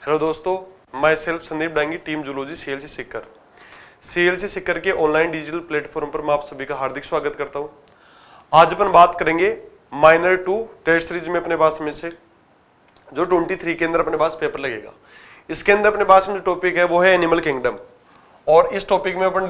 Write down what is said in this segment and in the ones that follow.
Hello दोस्तों, myself Sandeep Dangi, team zoology CLC Sikar. CLC Sikar के online digital platform पर मैं आप सभी का हार्दिक स्वागत करता हूं। आज अपन बात करेंगे माइनर 2 टेस्ट सीरीज में अपने पास में से जो 23 के अंदर अपने पास पेपर लगेगा। इसके अंदर अपने पास में जो टॉपिक है वो है एनिमल किंगडम, और इस टॉपिक में अपन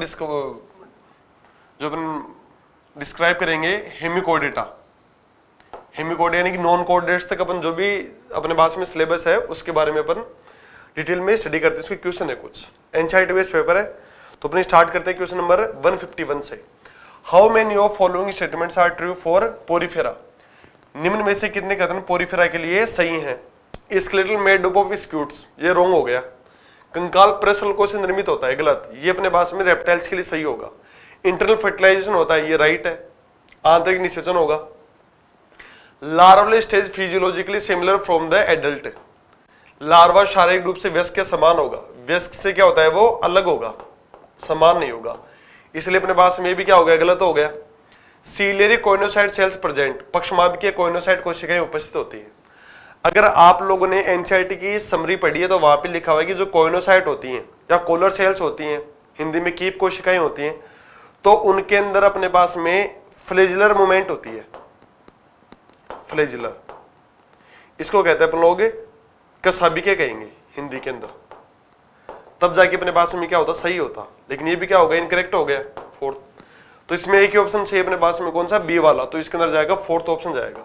डिस्क्राइब करेंगे हेमिकोडेटा। हेमिकोड यानी कि नॉन कोऑर्डिनेट्स तक अपन जो भी अपने पास में सिलेबस है उसके बारे में अपन डिटेल में स्टडी करते हैं। इसके क्वेश्चन है कुछ एनसीईआरटी बेस्ड पेपर है, तो अपने स्टार्ट करते हैं क्वेश्चन नंबर 151 से। How many of following statements are true for Porifera? निम्न में से कितने कथन पोरीफेरा के लिए सही हैं? Skeletal made up of scutes, ये रॉन्ग हो गया। कंकाल प्रेसल्कों से निर्मित होता है, गलत, ये अपने पास में रेप्टाइल्स के लिए सही होगा। इंटरनल फर्टिलाइजेशन होता है, ये राइट है। आंतरिक निषेचन होगा। Larval stage physiologically similar from the adult, larva शारीरिक रूप से वयस्क के समान होगा। वयस्क से क्या होता है, वो अलग होगा, समान नहीं होगा, इसलिए अपने पास में भी क्या हो गया, गलत हो गया। सीलियरी कोइनोसाइट सेल्स प्रेजेंट, पक्षमाद की कोइनोसाइट कोशिकाएं उपस्थित होती है। अगर आप लोगों ने एनसीईआरटी की समरी पढ़ी है तो वहां पे लिखा हुआ है कि जो कोइनोसाइट होती हैं या कोलर सेल्स होती हैं, हिंदी में कीप कोशिकाएं होती हैं, तो उनके अंदर अपने पास में फ्लेजुलर मूवमेंट होती है। फ्लेजुलर, इसको कहते हैं अपन लोग कसाबिके कहेंगे हिंदी के अंदर, तब जाके अपने पास में क्या होता, सही होता। लेकिन ये भी क्या हो गया, इनकरेक्ट हो गया, फोर्थ। तो इसमें एक ही ऑप्शन सही अपने पास में, कौन सा, बी वाला, तो इसके अंदर जाएगा फोर्थ ऑप्शन जाएगा।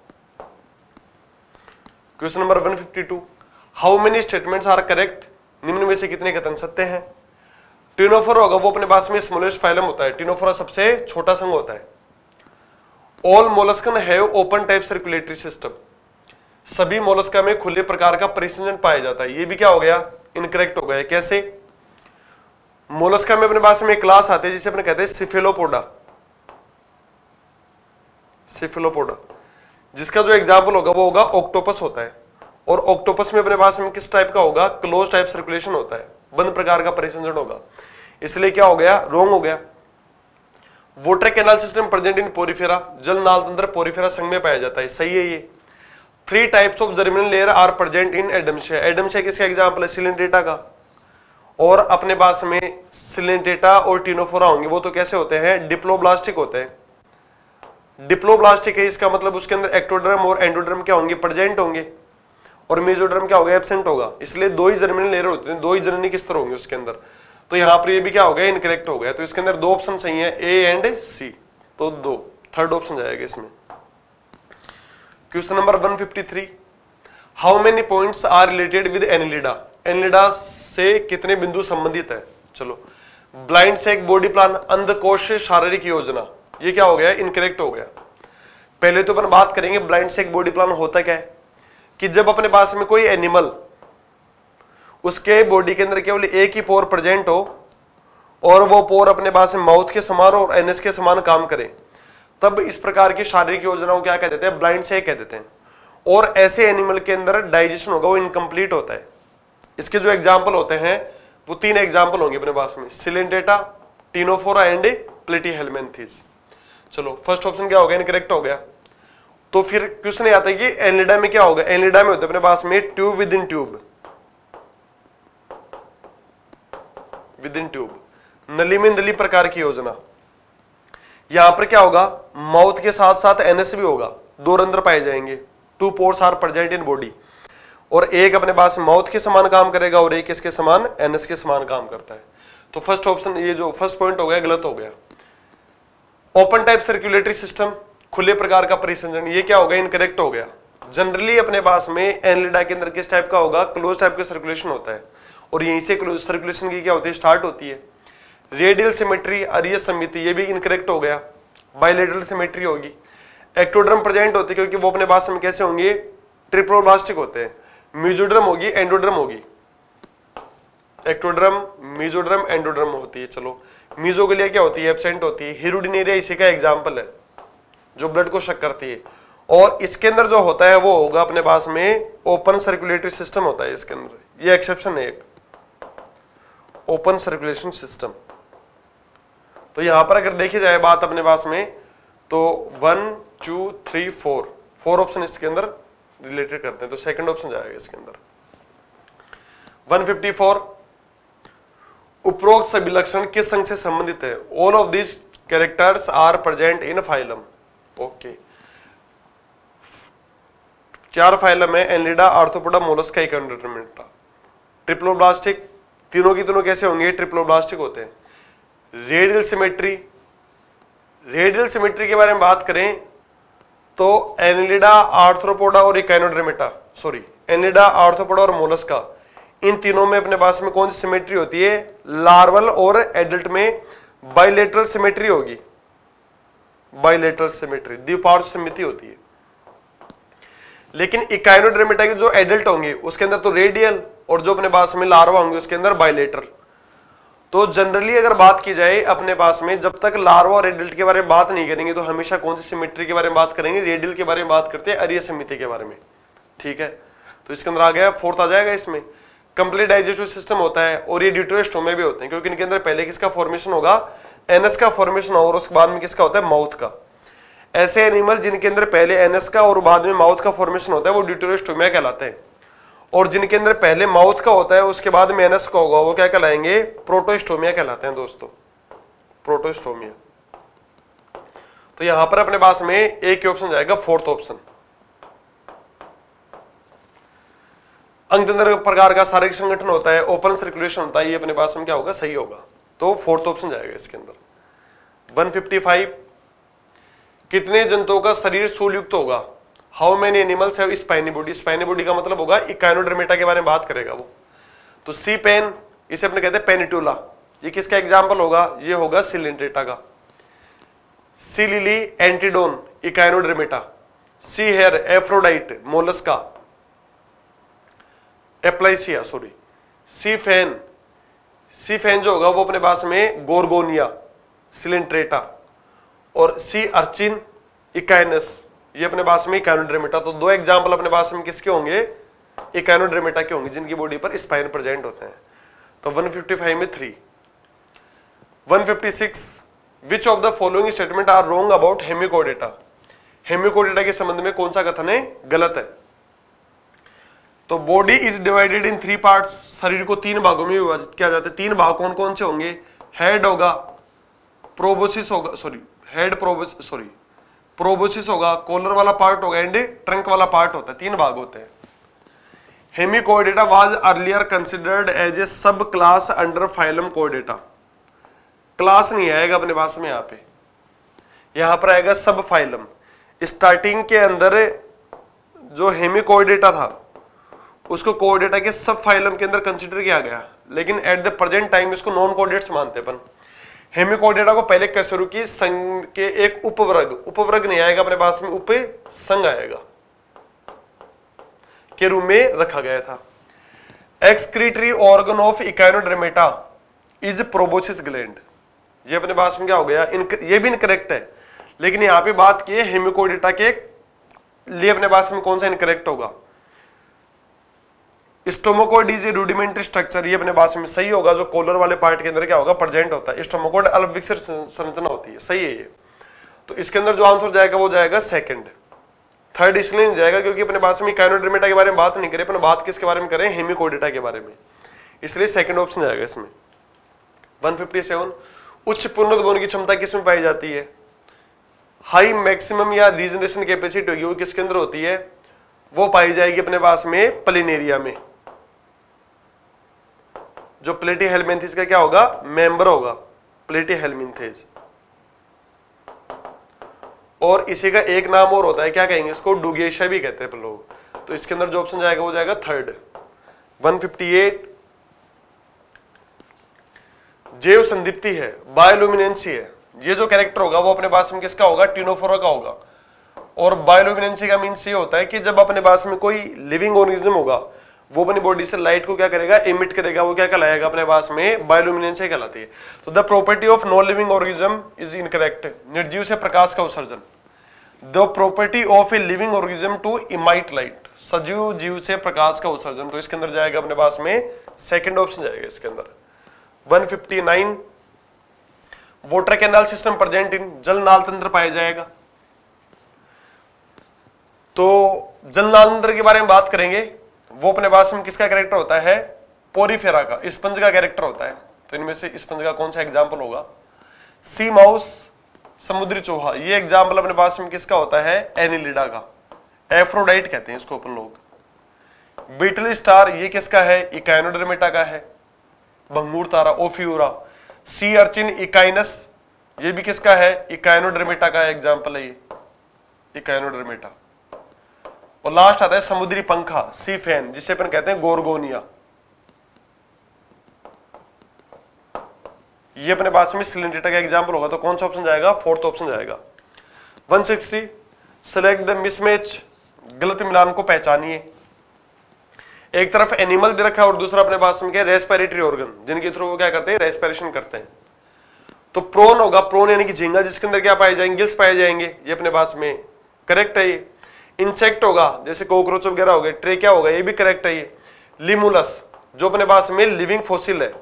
Question number 152, how many statements are correct? निम्न में से कितने कथन सत्य हैं? टिनोफोरा होगा, वो अपने पास में स्मॉलेस्ट फाइलम होता है। टिनोफोरा सबसे छोटा संघ होता है। All molluscan have open type circulatory system, सभी मोलस्का में खुले प्रकार का परिसंचरण पाया जाता है। ये भी क्या हो गया, इनकरेक्ट हो गया। कैसे? मोलस्का में अपने पास में एक क्लास आते हैं जिसे अपने कहते हैं सिफेलोपोडा। सिफेलोपोडा, जिसका जो एग्जाम्पल होगा वो होगा ऑक्टोपस होता है। और ऑक्टोपस में अपने पास में किस टाइप का होगा, क्लोज टाइप सर्कुलेशन होता है, बंद प्रकार का परिसंचरण होगा, इसलिए क्या हो गया, रॉन्ग हो गया। Water canal system present in Porifera, जल नाल तंत्र पोरीफेरा संघ में पाया जाता है, सही है ये। 3 types of germinal layer are present in Adamsia, Adamsia किसका एग्जाम्पल है, सिलेंटेटा का। और अपने पास में सिलेंटेटा और टिनोफोरा होंगे, वो तो कैसे होते हैं, डिप्लोब्लास्टिक होते हैं। डिप्लोब्लास्टिक है, इसका मतलब उसके अंदर एक्टोडर्म और एंडोडर्म क्या होंगे, प्रेजेंट होंगे, और मेसोडर्म क्या होगा, एब्सेंट होगा। इसलिए 2 ही जर्मिनल लेयर होते हैं, 2 ही जननी किस्तर होंगे उसके अंदर। तो यहाँ पर ये भी क्या हो गया, इनकरेक्ट हो गया। तो इसके अंदर 2 ऑप्शन सही है, ए एंड सी, तो 2, थर्ड ऑप्शन जाएगा इसमें। Question number 153, how many points are related with Annelida? Annelida से कितने बिंदु संबंधित है? चलो, ब्लाइंड से एक बॉडी प्लान, अंधकोश शारीरिक योजना, ये क्या हो गया, इनकरेक्ट हो गया। पहले तो अपन बात करेंगे ब्लाइंड से एक बॉडी प्लान होता क्या है, कि जब अपने पास में कोई एनिमल, उसके बॉडी के अंदर केवल एक ही पोर प्रेजेंट हो और वो पोर अपने पास में माउथ के समान और एनएस के समान काम करे, तब इस प्रकार की शारीरिक योजनाओं क्या कह देते हैं, ब्लाइंड से कह देते हैं। और ऐसे एनिमल के अंदर डाइजेशन होगा, वो इनकम्प्लीट होता है। इसके जो एग्जाम्पल होते हैं वो 3 एग्जाम्पल होंगे अपने पास में, सिलेंटेटा, टिनोफोरा एंड प्लेटीहेलमिन्थेस। चलो, फर्स्ट ऑप्शन क्या हो गया, इनकरेक्ट हो गया। तो फिर क्वेश्चन आता है कि एनिलिडा में क्या होगा, एनिलिडा में होता है अपने पास में tube within tube, within tube, नली में नली प्रकार की योजना। यहां पर क्या होगा, माउथ के साथ साथ एनएस भी होगा, 2 रंध्र पाए जाएंगे, 2 pores are present in body, और एक अपने पास माउथ के समान काम करेगा और एक इसके समान एनएस के समान काम करता है। तो फर्स्ट ऑप्शन, ये जो फर्स्ट पॉइंट हो गया, गलत हो गया। ओपन टाइप सर्कुलेटरी सिस्टम, खुले प्रकार का परिसंचरण, ये क्या हो गया, इनकरेक्ट हो गया। जनरली अपने पास में एनिलिडा के अंदर किस टाइप का होगा, क्लोज टाइप का सर्कुलेशन होता है, और यहीं से क्लोज सर्कुलेशन की क्या होती है, स्टार्ट होती है। रेडियल सिमेट्री, अरियस समिति, ये भी इनकरेक्ट हो गया। बायलेटरल सिमेट्री होगी। एक्टोड्रम प्रेजेंट होते क्योंकि वो अपने पास में कैसे होंगे, ट्रिप्लोब्लास्टिक होते हैं। मेसोड्रम होगी, एंडोड्रम होगी। एक्टोड्रम, मेसोड्रम, एंडोड्रम होती है। चलो, मीजोग्लिया क्या होती है, एब्सेंट होती है। हिरुडिनेरिया इसी का एग्जाम्पल है, जो ब्लड को शक करती है। और इसके अंदर जो होता है वो होगा अपने पास में ओपन सर्कुलेटरी सिस्टम होता है इसके अंदर, ये एक्सेप्शन है एक, ओपन सर्कुलेशन सिस्टम। तो यहां पर अगर देखी जाए बात अपने पास में, तो 1 2 3 4 ऑप्शन इसके अंदर रिलेटेड करते हैं, तो सेकंड ऑप्शन जाएगा इसके अंदर। 154 उपरोक्त सभी लक्षण किस संघ से संबंधित है? All of this characters are present in phylum. Okay, 4 phylum है, Annelida, Arthropoda, Mollusca, Echinodermata. Triploblastic, तीनों की तीनों कैसे होंगे? ट्रिप्लोब्लास्टिक होते हैं। रेडियल सिमेट्री, रेडियल सिमेट्री के बारे में बात करें तो एनलिडा, आर्थ्रोपोडा और इकोनोडर्मेटा, सॉरी एनलिडा, आर्थ्रोपोडा और मोलस्का, इन तीनों में अपने पास में कौन सी सिमेट्री होती है? लार्वल और एडल्ट में बाइलेटरल सिमेट्री होगी, बाइलेटरल सिमेट्री, द्विपार्श्व सममिति होती है। लेकिन इकोनोडर्मेटा के जो एडल्ट होंगे उसके अंदर तो रेडियल, और जो अपने पास में लार्वा होंगे उसके अंदर बाइलेटरल। तो जनरली अगर बात की जाए अपने पास में, जब तक लार्वा और एडल्ट के बारे में बात नहीं करेंगे तो हमेशा कौन सी सिमेट्री के बारे में बात करेंगे? रेडियल के बारे में बात करते हैं, अरीय सममिति के बारे में। ठीक है, तो इसके अंदर आ गया, फोर्थ आ जाएगा इसमें। कंप्लीट डाइजेस्टिव सिस्टम होता है, और ये ड्यूटेरोस्टोमा भी होते हैं, क्योंकि इनके अंदर पहले किसका फॉर्मेशन होगा? एनएस का फॉर्मेशन होगा, और उसके बाद में किसका होता है? माउथ का। ऐसे एनिमल जिनके अंदर पहले एनएस का और बाद में माउथ का फॉर्मेशन होता है वो ड्यूटेरोस्टोमिया कहलाते हैं, और जिनके अंदर पहले माउथ का होता है उसके बाद में एनएस का होगा वो क्या कहलाएंगे? प्रोटोस्टोमिया कहलाते हैं दोस्तों, प्रोटोस्टोमिया। तो यहां पर अपने पास में एक ही ऑप्शन जाएगा, फोर्थ ऑप्शन। अंगतंत्र प्रकार का शारीरिक संगठन होता है, ओपन सर्कुलेशन होता है, ये अपने पास में क्या होगा? सही होगा, तो फोर्थ ऑप्शन जाएगा इसके अंदर। 155 कितने जंतुओं का शरीर सूलयुक्त होगा? How many animals have spiny body? Spiny body का मतलब होगा इकोनोडर्मेटा के बारे में बात करेगा वो। तो सी पेन, इसे अपने कहते हैं पेनिटुला, ये किसका एग्जाम्पल होगा? ये होगा सिलेंड्रेटा का। Sea lily, Antedon, Echinodermata. Sea hare, Aphrodite, Mollusca, Aplysia, sorry. Sea fan, sea fan जो होगा वो अपने पास में गोर्गोनिया, सिलेंट्रेटा। और सी अर्चिन, इकाइनस, ये अपने पास में इकोनोडर्मेटा। तो 2 एग्जाम्पल अपने पास में किसके होंगे? इकोनोडर्मेटा के होंगे, जिनकी बॉडी पर स्पाइन प्रेजेंट होते हैं। तो 155 में 3। 156 which of the following statement are wrong about Hemichordata? Hemichordata के संबंध में कौन सा कथन है? गलत है। तो body is divided in 3 parts, शरीर को 3 भागों में विभाजित किया जाता है। 3 भाग कौन कौन से होंगे? हेड होगा, प्रोबोसिस होगा, sorry head proboscis, sorry proboscis होगा, कॉलर वाला पार्ट होगा, एंड ट्रंक वाला पार्ट होता है। 3 भाग होते हैं। Hemichordata was earlier considered as a subclass under phylum कोडेटा। क्लास नहीं आएगा अपने पास में, यहाँ पे यहां पर आएगा सब फाइलम। स्टार्टिंग के अंदर जो हेमिकोडेटा था उसको कोडेटा के सब फाइलम के अंदर कंसिडर किया गया, लेकिन एट द प्रेजेंट टाइम इसको नॉन कोडेट्स मानते अपन। हेमिकोडेटा को पहले कैसरुकी संघ के एक उपवर्ग, उपवर्ग नहीं आएगा अपने पास में, उप संघ आएगा के रूप में रखा गया था। Excretory organ of Echinodermata is proboscis gland, ये अपने पास में क्या हो गया? ये भी इनकरेक्ट है, लेकिन यहां पे बात की है हेमिकोडेटा के लिए अपने पास में कौन सा इनकरेक्ट होगा? Stomochord is a rudimentary structure, ये अपने पास में सही होगा, जो कॉलर वाले पार्ट के अंदर क्या होगा? प्रेजेंट होता है। स्टोमोकोइड अल्पविकसित संरचना होती है, सही है ये। तो इसके अंदर जो आंसर जाएगा वो जाएगा सेकंड। थर्ड इसलिए नहीं जाएगा क्योंकि अपने पास में इकोनोडर्मेटा के बारे में बात नहीं करें, अपने बात किसके बारे में करें? हेमिकोडेटा के बारे में, इसलिए सेकंड ऑप्शन जाएगा इसमें। 157 उच्च पुनरुत्पादन की क्षमता किसमें पाई जाती है? हाई मैक्सिमम या रीजनरेशन कैपेसिटी होगी वो किसके अंदर होती है? वो पाई जाएगी अपने पास में प्लेनेरिया में। जो प्लेटीहेल्मिन्थेस का क्या होगा? मेंबर होगा, प्लेटीहेल्मिन्थेस। और इसी का एक नाम और होता है, क्या कहेंगे इसको? डुगेशिया भी कहते हैं लोग। तो इसके अंदर जो ऑप्शन जाएगा वो जाएगा थर्ड। 158 जैव संदीप्ति है, बायोलुमिनेंसी है, ये जो कैरेक्टर होगा वो अपने पास में किसका होगा? टिनोफोरा का होगा। और बायोलुमिनेंसी का मीन्स ये होता है कि जब अपने पास में कोई लिविंग ऑर्गेनिज्म होगा वो अपनी बॉडी से लाइट को क्या करेगा? इमिट करेगा, वो क्या कहलाएगा अपने पास में? बायोलुमिनेंसी कहलाती है। तो the property of non living organism is incorrect, निर्जीव से प्रकाश का उत्सर्जन। The property of a living organism to emit light, सजीव जीव से प्रकाश का उत्सर्जन। तो इसके अंदर जाएगा अपने पास में सेकंड ऑप्शन जाएगा इसके अंदर। 159 water canal system present in, जल नाल तंत्र पाया जाएगा। तो जल नाल तंत्र के बारे में बात करेंगे, वो अपने पास में किसका कैरेक्टर होता है? पोरीफेरा का, स्पंज का कैरेक्टर होता है, तो इनमें से स्पंज का कौन सा एग्जाम्पल होगा? सी माउस, समुद्री चूहा, ये एग्जाम्पल अपने पास में किसका होता है? एनिलिडा का, एफ्रोडाइट कहते हैं इसको अपन लोग। बीटल स्टार, ये किसका है? इकाइनोडर्मेटा का है। भंगूर तारा, ओफियूरा। सी अर्चिन, इकाइनस, ये भी किसका है? इकाइनोडर्मेटा का एग्जाम्पल है ये, इकाइनोडर्मेटा। और लास्ट आता है समुद्री पंखा, सी फैन, जिसे अपन कहते हैं गोरगोनिया। ये अपने पास में सिलेंड्रेटा का एग्जाम्पल होगा, तो कौन सा ऑप्शन जाएगा? फोर्थ ऑप्शन जाएगा। 160, सेलेक्ट द मिसमैच, गलत मिलान को पहचानिए। एक तरफ एनिमल दे रखा है और दूसरा अपने पास में क्या? रेस्पिरेटरी ऑर्गन, जिनके थ्रू वो क्या करते हैं? रेस्पिरेशन करते हैं। तो प्रोन होगा, प्रोन यानी कि झींगा, जिसके अंदर क्या पाए जाएंगे? गिल्स पाए जाएंगे, ये अपने पास में करेक्ट है ये। इंसेक्ट होगा, जैसे कॉकरोच वगैरह हो गए, ट्रेकिया होगा, ये भी करेक्ट है ये। लिमुलस, जो अपने पास में लिविंग फॉसिल है,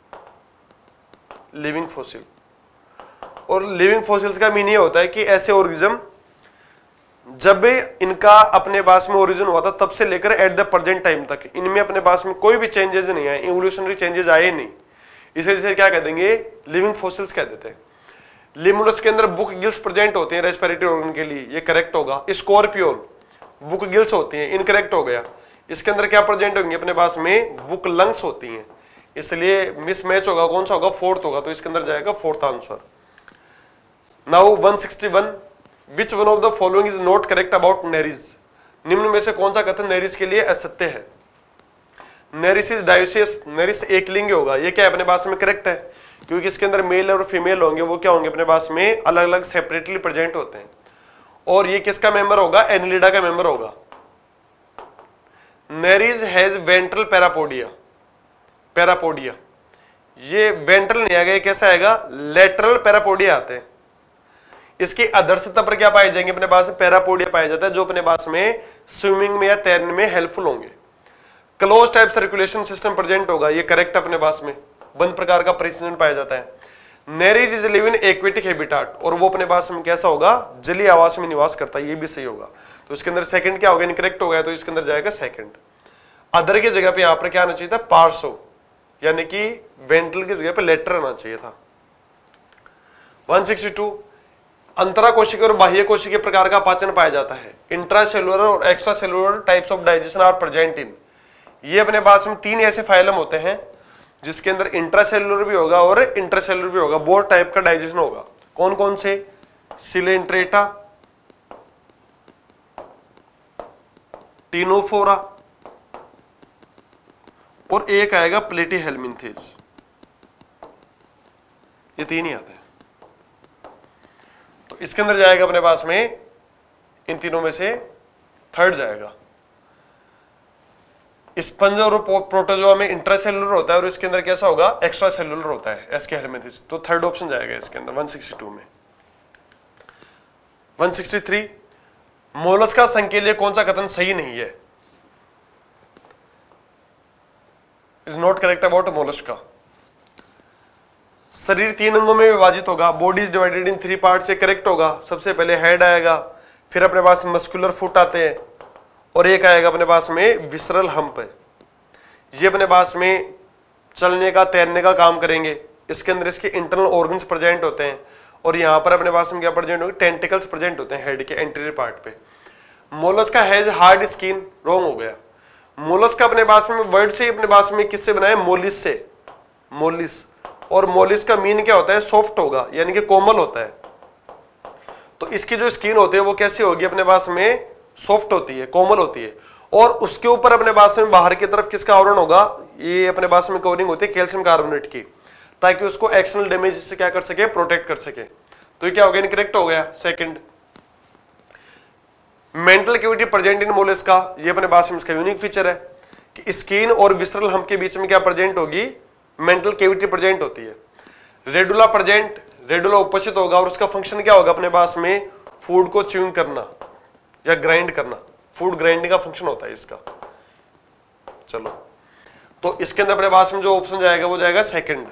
लिविंग फॉसिल। और लिविंग फॉसिल्स का मीन ये होता है कि ऐसे ऑर्गेनिज्म जब इनका अपने पास में ओरिजिन हुआ था तब से लेकर एट द प्रेजेंट टाइम तक इनमें अपने पास में कोई भी चेंजेस नहीं आए, इवोल्यूशनरी चेंजेस आए नहीं, इसे क्या कह देंगे? लिविंग फॉसिल्स कह देते हैं। लिमुलस के अंदर बुक गिल्स प्रेजेंट होते हैं रेस्पिरेटरी ऑर्गन के लिए, ये करेक्ट होगा। स्कॉर्पियोन, बुक गिल्स होती हैं, इनकरेक्ट हो गया। इसके अंदर क्या प्रेजेंट होंगे? अपने पास में बुक लंग्स होती हैं, इसलिए मिसमैच होगा, कौन सा होगा? फोर्थ होगा, तो इसके अंदर जाएगा fourth answer. Now 161, which one of the following is not correct about Nereis? निम्न में से कौन सा कथन नेरिस के लिए असत्य है? नेरिस इज डायोसियस, नेरिस एक लिंग होगा, ये क्या अपने पास में करेक्ट है, क्योंकि इसके अंदर मेल और फीमेल होंगे, वो क्या होंगे? अपने पास में अलग अलग सेपरेटली प्रेजेंट होते हैं। और ये किसका मेंबर होगा? एनिलिडा का मेंबर होगा। Nereis has ventral parapodia, parapodia, ये वेंट्रल नहीं आएगा, ये कैसा आएगा? लेटरल पैरापोडिया आते हैं। इसकी अदर्शता पर क्या पाए जाएंगे? अपने पास में पैरापोडिया पाया जाता है, जो अपने पास में स्विमिंग में या तैरने में हेल्पफुल होंगे। Close type circulation system present होगा, ये करेक्ट अपने पास में। बंद प्रकार का प्रेसिडेंट पाया जाता है। Nereis is live in aquatic habitat, और वो अपने पास में कैसा होगा? जलीय आवास में निवास करता है, ये भी सही होगा। तो इसके अंदर सेकंड क्या होगा? इनकरेक्ट हो गया, तो इसके अंदर जाएगा सेकंड। अदर की जगह पे यहां पर क्या आना चाहिए था? पार्सो, यानी कि वेंट्रल की जगह पे लेटर आना चाहिए था। 162, अंतरा कोशिका और बाह्य कोशिकीय प्रकार का पाचन पाया जाता है। इंट्रासेलुलर और extra cellular types of digestion are present in, ये अपने पास में तीन ऐसे फाइलम होते हैं जिसके अंदर इंट्रासेलुलर भी होगा और इंट्रासेलुलर भी होगा, बोथ टाइप का डाइजेशन होगा। कौन कौन से? सिलेंट्रेटा, टीनोफोरा, और एक आएगा प्लेटीहेल्मिन्थेस, ये तीन ही आते हैं। तो इसके अंदर जाएगा अपने पास में इन तीनों में से थर्ड जाएगा। स्पंज और प्रोटोजोआ में इंट्रासेलुलर होता है और इसके अंदर कैसा होगा? एक्स्ट्रा सेलुलर होता है, एस्केहेल्मिन्थेस, तो थर्ड ऑप्शन जाएगा इसके अंदर 162 में। 163, मोलस्का संघ के लिए कौन सा कथन सही नहीं है? Is not correct about Mollusca. शरीर तीन अंगों में विभाजित होगा, body is divided in 3 parts, ये करेक्ट होगा। सबसे पहले हेड आएगा, फिर अपने पास मस्कुलर फुट आते हैं, और एक आएगा अपने पास में विसरल हम्प है। ये अपने पास में चलने का, तैरने का काम करेंगे। इसके अंदर इसके इंटरनल ऑर्गन्स प्रेजेंट होते हैं, और यहाँ पर अपने पास में क्या प्रेजेंट होंगे? टेंटिकल्स प्रेजेंट होते हैं हेड के एंटीरियर पार्ट पे। Mollusca has hard skin, wrong हो गया। मोलस्का अपने पास में वर्ड से अपने पास में किससे बना है? मोलिस से, मोलिस। और मोलिस का मीन क्या होता है? सॉफ्ट होगा, यानी कि कोमल होता है। तो इसकी जो स्किन होती है वो कैसी होगी? अपने पास में सॉफ्ट होती है, कोमल होती है, और उसके ऊपर अपने पास में बाहर की तरफ किसका आवरण होगा? ये अपने पास में कवरिंग होती है कैल्शियम कार्बोनेट की, ताकि उसको एक्सटर्नल डैमेज से क्या कर सके? प्रोटेक्ट कर सके। तो ये क्या हो गया? इनकरेक्ट हो गया, second. Mantle cavity present in Mollusca, ये अपने पास में इसका यूनिक फीचर है कि स्किन और विसरल हम्प के बीच में क्या प्रेजेंट होगी? मेंटल कैविटी प्रेजेंट होती है। रेडुला प्रेजेंट, रेडुला उपस्थित होगा, और उसका फंक्शन क्या होगा? अपने पास में फूड को च्यूइंग करना या ग्राइंड करना, फूड ग्राइंडिंग का फंक्शन होता है इसका। चलो, तो इसके अंदर अपने पास में जो ऑप्शन जाएगा वो जाएगा सेकंड।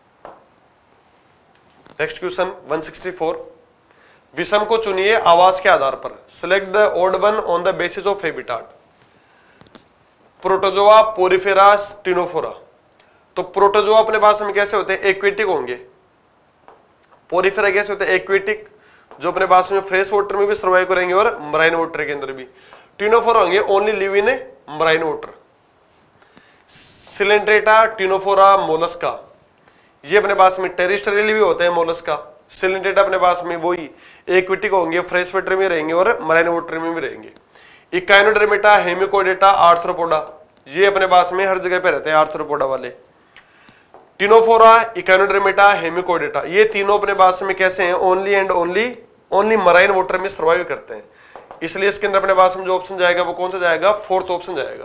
नेक्स्ट क्वेश्चन 164, विषम को चुनिए आवास के आधार पर। Select the odd one on the basis of habitat. Protozoa, Porifera, Ctenophora. तो प्रोटोजोआ अपने पास में कैसे होते हैं? एक्वेटिक होंगे। पोरिफेरा कैसे होते हैं? एक्वेटिक, जो अपने पास में फ्रेश वाटर में भी सर्वाइव करेंगे और मराइन वाटर के अंदर भी। टिनोफोरा होंगे only live in marine water. Coelenterata, Ctenophora, Mollusca, ये अपने पास में टेरिस्टेरियल भी होते हैं मोलस्का। सिलेंड्रेटा अपने पास में वही एक्वेटिक होंगे, फ्रेश वाटर में रहेंगे और मराइन वाटर में भी रहेंगे। इकाइनोडर्मेटा, हेमिकोडेटा, आर्थ्रोपोडा, ये अपने पास में हर जगह पे रहते हैं आर्थ्रोपोडा वाले। टिनोफोरा, इकाइनोडर्मेटा, हेमिकोडेटा, ये तीनों अपने पास में कैसे हैं? Only and only marine water में सर्वाइव करते हैं। इसलिए इसके अंदर अपने पास में जो ऑप्शन जाएगा वो कौन सा जाएगा? फोर्थ ऑप्शन जाएगा।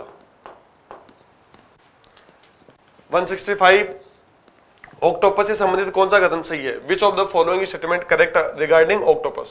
165, ऑक्टोपस से संबंधित कौन सा कथन सही है? Which of the following statement correct regarding octopus?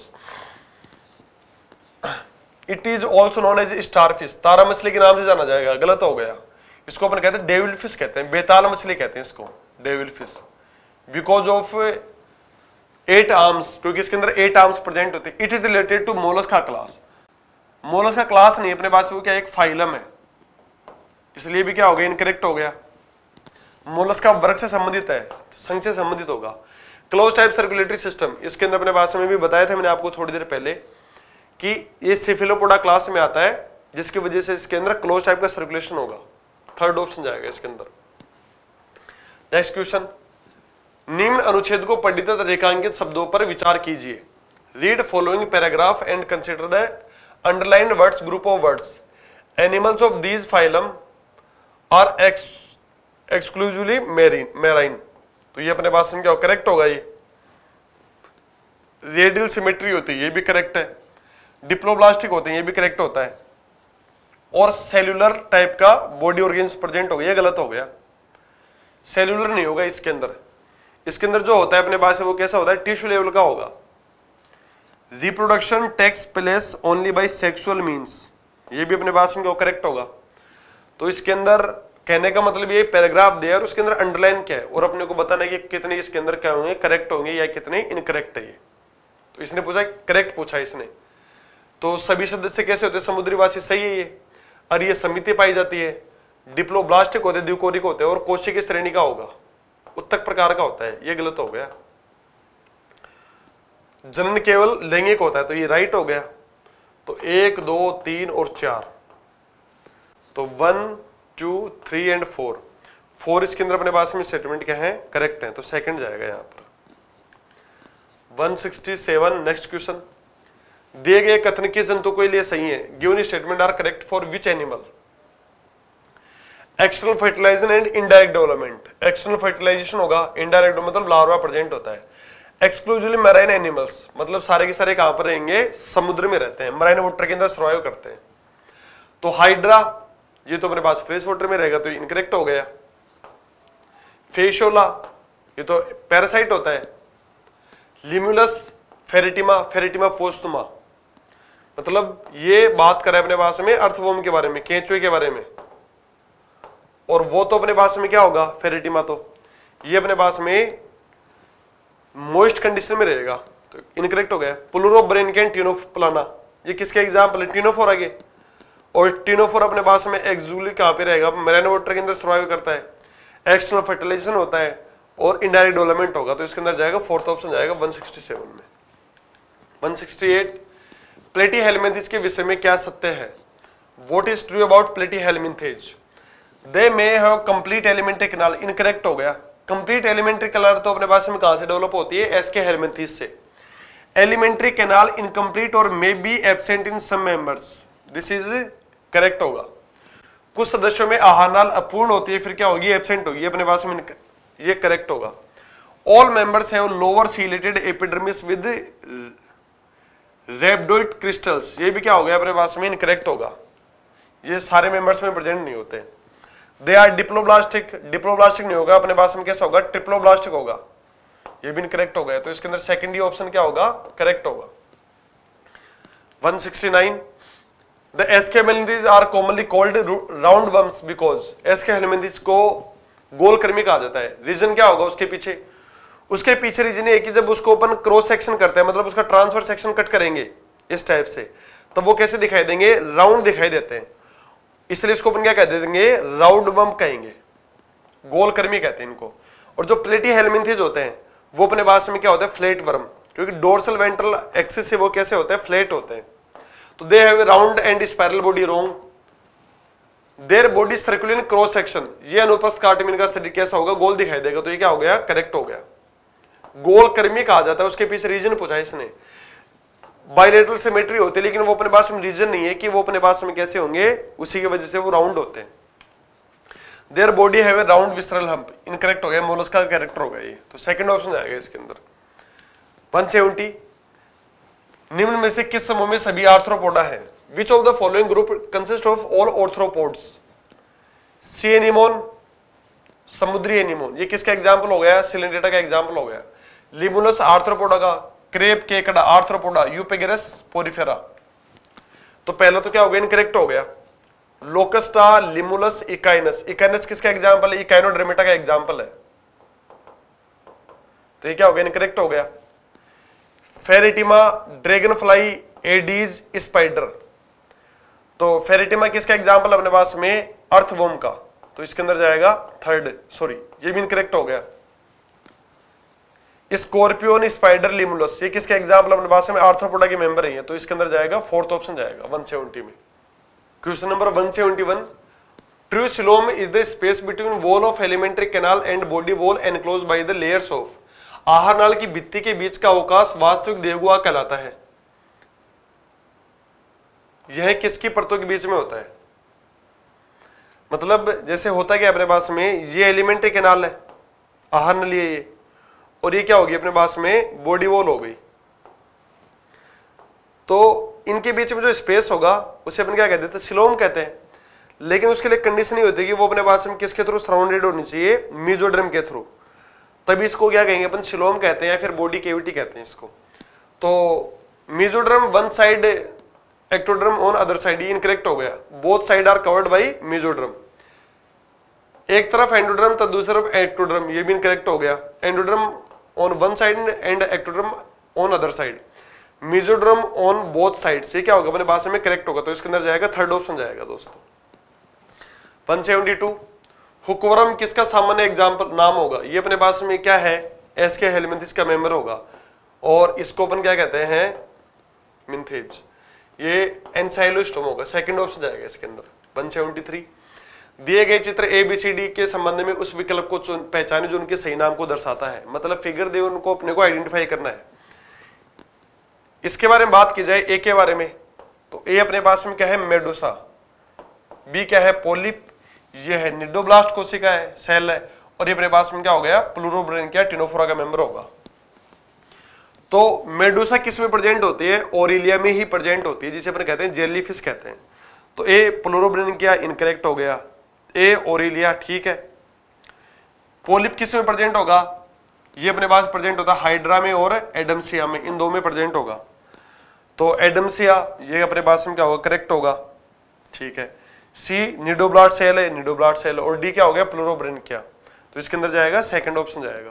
It is also known as starfish, तारा मछली के नाम से जाना जाएगा। गलत हो गया। इसको अपन कहते हैं डेविल फिश कहते हैं, बेताल मछली कहते हैं इसको, devil fish, because of 8 arms, क्योंकि इसके अंदर 8 आर्म्स प्रेजेंट होते हैं। It is related to Mollusca class. Mollusca class नहीं अपने पास, वो क्या एक फाइलम है, इसलिए भी क्या हो गया? इनकरेक्ट हो गया। मोलस्का वर्ग से संबंधित है, संघ से संबंधित होगा। क्लोज टाइप सर्कुलेटरी सिस्टम, इसके अंदर अपने पास में भी बताया था मैंने आपको थोड़ी देर पहले कि ये सेफिलोपोडा क्लास में आता है, जिसकी वजह से इसके अंदर क्लोज टाइप का सर्कुलेशन होगा। थर्ड ऑप्शन जाएगा इसके अंदर। नेक्स्ट क्वेश्चन, निम्न अनुच्छेद को पढ़ित रेखांकित शब्दों पर विचार कीजिए। Read following paragraph and consider the underlined words, group of words. Animals of these phylum are exclusively marine. तो ये अपने पास में क्या करेक्ट होगा? ये रेडियल सिमेट्री होती है, ये भी करेक्ट है। डिप्लोब्लास्टिक होते हैं, ये भी करेक्ट होता है। और सेल्यूलर टाइप का बॉडी ऑर्गेन्स प्रेजेंट हो गया, ये गलत हो गया। सेल्यूलर नहीं होगा इसके अंदर। इसके अंदर जो होता है अपने पास वो कैसा होता है? टिश्यू लेवल का होगा। Reproduction takes place only by sexual means, ये भी अपने पास में करेक्ट होगा। तो इसके अंदर कहने का मतलब ये पैराग्राफ दिया और उसके अंदर अंडरलाइन क्या है और अपने को बताना है कि कितने इसके अंदर क्या होंगे, करेक्ट होंगे या कितने इनकरेक्ट है। ये तो इसने पूछा, करेक्ट पूछा इसने। तो सभी सदस्य कैसे होते हैं? समुद्रीवासी, सही है ये। और ये समिति पाई जाती है। डिप्लोब्लास्टिक होते हैं, द्विकोरिक होते हैं और कोशिकीय श्रेणी का होगा, उत्तक प्रकार का होता है, ये गलत हो गया। जनन केवल लैंगिक होता है, तो ये राइट हो गया। तो 1, 2, 3 और 4, तो 1, 2, 3 एंड 4 इसके अंदर अपने पास में स्टेटमेंट क्या है? करेक्ट है, तो सेकंड जाएगा यहाँ पर। 167, नेक्स्ट क्वेश्चन, दिए गए कथन किस जंतु के लिए सही है? Given statement are correct for which animal? External fertilization and indirect development. External fertilization होगा, इनडायरेक्ट मतलब लार्वा प्रेजेंट होता है। एक्सक्लूसिवली मैराइन एनिमल्स, मतलब सारे के सारे कहां पर रहेंगे? समुद्र में रहते हैं, मराइन वाटर के अंदर सर्वाइव करते हैं। तो हाइड्रा, ये तो अपने पास फ्रेश वाटर में रहेगा, तो इनकरेक्ट हो गया। फेशोला, ये तो पैरासाइट होता है। लिम्युलस, फेरेटिमा, फेरेटिमा पोस्टुमा, मतलब ये बात करें अपने पास में अर्थवॉर्म के बारे में, केंचुए के बारे में। और वो तो अपने पास में क्या होगा? फेरेटिमा, तो ये अपने पास में मॉइस्ट कंडीशन में रहेगा, तो इनकरेक्ट हो गया। प्लूरोब्रेनियन टिनोप्लाना, ये किसके एग्जाम्पल है? टिनोफोरा के। और टिनोफोरा अपने पास में एक्सुअली कहां पे रहेगा? मैरीन वाटर के अंदर सर्वाइव करता है। एक्सटर्नल फर्टिलाइजेशन होता है और इनडायरेक्ट डेवलपमेंट होगा, तो इसके अंदर जाएगा फोर्थ ऑप्शन जाएगा 167 में। 168, प्लेटीहेल्मिंथेज के विषय में क्या सत्य है? What is true about Platyhelminthes? They may have complete alimentary canal, incorrect हो गया। कंप्लीट एलिमेंट्री कैनाल तो अपने पास में कहां से डेवलप होती है? एसके हेल्मिंथेज से। एलिमेंट्री कैनाल इनकम्प्लीट और may be absent in some members, this is correct होगा। कुछ सदस्यों में आहार नाल अपूर्ण होती है, फिर क्या होगी? एब्सेंट होगी, अपने पास में ये करेक्ट होगा। All members have lower ciliated epidermis with rhabdoid crystals, ये भी क्या हो गया? अपने पास में इनकरेक्ट होगा, ये सारे मेंबर्स में प्रेजेंट नहीं होते। दे आर डिप्लोब्लास्टिक, डिप्लोब्लास्टिक नहीं होगा, अपने पास में कैसा होगा? ट्रिप्लोब्लास्टिक होगा, ये भी इनकरेक्ट हो गया। तो इसके अंदर सेकंड ही ऑप्शन क्या होगा? करेक्ट होगा। 169, The SK हेल्मिंथेज are commonly called roundworms because SK हेल्मिंथेज को गोल कृमि कहा जाता है। रीजन क्या होगा उसके पीछे? उसके पीछे रीजन ये कि जब उसको अपन क्रॉस सेक्शन करते हैं, मतलब उसका ट्रांसफर सेक्शन कट करेंगे इस टाइप से, तो वो कैसे दिखाई देंगे? राउंड दिखाई देते हैं। इसलिए इसको अपन क्या कह देंगे, राउंड वर्म कहेंगे, गोल कर्मी कहते हैं इनको। और जो प्लेटी हेलमिंथिस होते हैं वो अपने भाषा में क्या होता है, फ्लैट वर्म, क्योंकि डोर्सल वेंट्रल एक्सिस से वो कैसे होते हैं, फ्लैट होते हैं। तो they have round and spiral body, wrong, their body circular in cross section, ये अनुप्रस्थ काट में इनका शरीर कैसा होगा, गोल दिखाई देगा। तो ये क्या हो गया, करेक्ट हो गया, गोल कर्मी कहा जाता है। उसके पीछे रीजन पूछा इसने, बायलेटरल सिमेट्री होती है, लेकिन वो अपने पास में रीजन नहीं है कि वो अपने पास में कैसे होंगे, उसी की वजह से वो राउंड होते हैं। Their body have a round visceral hump, incorrect हो गया, मोलस्का का कैरेक्टर होगा ये। तो सेकंड ऑप्शन आएगा इसके अंदर। 170, निम्न में से किस समूह में सभी आर्थ्रोपोडा है, which of the following group consist of all arthropods, sea anemone, समुद्री एनिमोन, ये किसका एग्जाम्पल हो गया, सिलेंडेटा का एग्जाम्पल हो गया। लिमुलस आर्थ्रोपोडा का, क्रेप, केकड़ा, आर्थ्रोपोडा, यूपेगेरस, पोरिफेरा। तो पहला तो क्या हो गया, इनकरेक्ट हो गया। लोकस्टा, लिमुलस, इकाइनस, इकाइनस किसका एग्जाम्पल है, इकाइनोड्रेमेटा का एग्जाम्पल है। तो ये क्या हो गया, इनकरेक्ट हो गया। Pheretima, dragon fly, Aedes, spider. तो फेरेटिमा किसका एग्जाम्पल अपने पास में, अर्थवॉर्म का। तो इसके अंदर जाएगा थर्ड, सॉरी ये भी इनकरेक्ट हो गया। स्कॉर्पियन, स्पाइडर, लिमुलस, ये किसका एग्जाम्पल अपने पास में, आर्थ्रोपोडा के मेंबर है। तो इसके अंदर जाएगा फोर्थ ऑप्शन जाएगा 170 में। Question number 171, true coelom is the space between wall of alimentary canal and body wall enclose by the layers of, आहार नाल की भित्ति के बीच का अवकाश वास्तविक देहगुहा कहलाता है। यह किसकी परतों के बीच में होता है, मतलब जैसे होता क्या अपने पास में, ये एलिमेंट्री कैनाल है, आहार नली है ये, और ये क्या होगी अपने पास में, बॉडी वॉल हो गई। तो इनके बीच में जो स्पेस होगा उसे अपन क्या कहते हैं, सिलोम कहते हैं। लेकिन उसके लिए कंडीशन नहीं होती कि वो अपने पास में किसके थ्रू सराउंडेड होनी चाहिए, मेसोडर्म के थ्रू, तभी इसको क्या कहेंगे अपन, सिलोम कहते हैं या फिर बॉडी कैविटी कहते हैं इसको। तो mesoderm one side, ectoderm on other side, ये इनकरेक्ट हो गया। Both side are covered by mesoderm, एक तरफ एंडोडर्म तो दूसरी तरफ एक्टोडर्म, ये भी इनकरेक्ट हो गया। Endoderm on one side and ectoderm on other side, mesoderm on both side, से क्या होगा अपने भाषा में करेक्ट होगा। तो इसके अंदर जाएगा थर्ड ऑप्शन जाएगा दोस्तों। 172, हुकवर्म किसका सामान्य एग्जाम्पल नाम होगा, ये अपने पास में क्या है, एसके हेलमिंथिस का मेंबर होगा, और इसको अपन क्या कहते हैं, मिंथेज। ये एंसाइलोस्टोम होगा, सेकंड ऑप्शन जाएगा इसके अंदर। 173, दिए गए चित्र ABCD के संबंध में उस विकल्प को पहचाने जो उनके सही नाम को दर्शाता है, मतलब फिगर दे उनको अपने को आइडेंटिफाई करना है। इसके बारे में बात की जाए ए के बारे में, तो ए अपने पास में क्या है, मेडुसा, बी क्या है, पोलिप, ये है निडोब्लास्ट कोशिका है, सेल है, और ये अपने पास में क्या हो गया, प्लूरोब्रेंकिया टिनोफोरा का मेंबर होगा। तो मेडुसा किस में प्रेजेंट होती है, ओरिलिया में ही प्रेजेंट होती है, जिसे अपन कहते हैं जेलीफिश कहते हैं। तो ए प्लूरोब्रेंकिया इनकरेक्ट हो गया, ए ओरिलिया ठीक है। पोलिप किस में प्रेजेंट होगा, ये अपने पास प्रेजेंट होता है हाइड्रा में और एडम्सिया में, इन दो में प्रेजेंट होगा। तो एडम्सिया ये अपने पास में क्या होगा, करेक्ट होगा, ठीक है। सी निडोब्लास्ट सेल है, निडोब्लास्ट सेल, और डी क्या हो गया, प्लूरोब्रेंकिया। तो इसके अंदर जाएगा सेकंड ऑप्शन जाएगा।